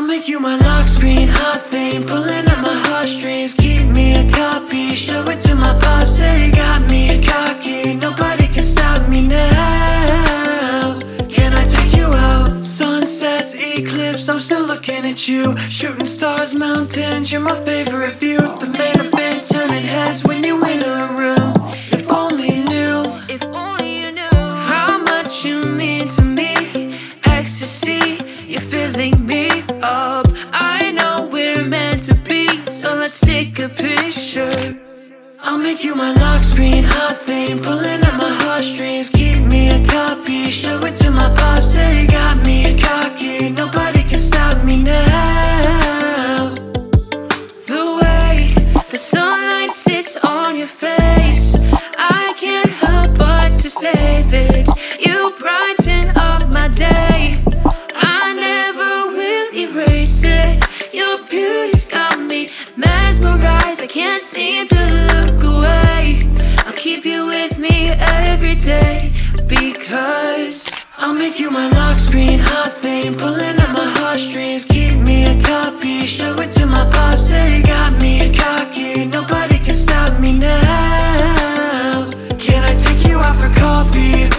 make you my lock screen, hot thing, pulling at my heartstrings. Keep me a copy, show it to my boss, say got me a cocky. Nobody can stop me now. Can I take you out? Sunsets, eclipse, I'm still looking at you. Shooting stars, mountains, you're my favorite view. The main event, turning heads when you enter a room. If only you knew, if only you knew how much you mean to me. Ecstasy, you're filling me up. I know we're meant to be, so let's take a picture. I'll make you my lock screen, hot thing, pulling at my heartstrings. Keep me a copy, show it to my boss, say got me a cocky. Nobody can stop me now. The way the sunlight sits on your face, I can't help but to save it. You brighten up my day, I never will erase it. Your beauty's got me mesmerized, I can't seem to look away. I'll keep you with me every day, because I'll make you my lock screen, hot thing, pulling at my heartstrings. Keep me a copy, show it to my boss, say got me a cocky. Nobody can stop me now. Can I take you out for coffee?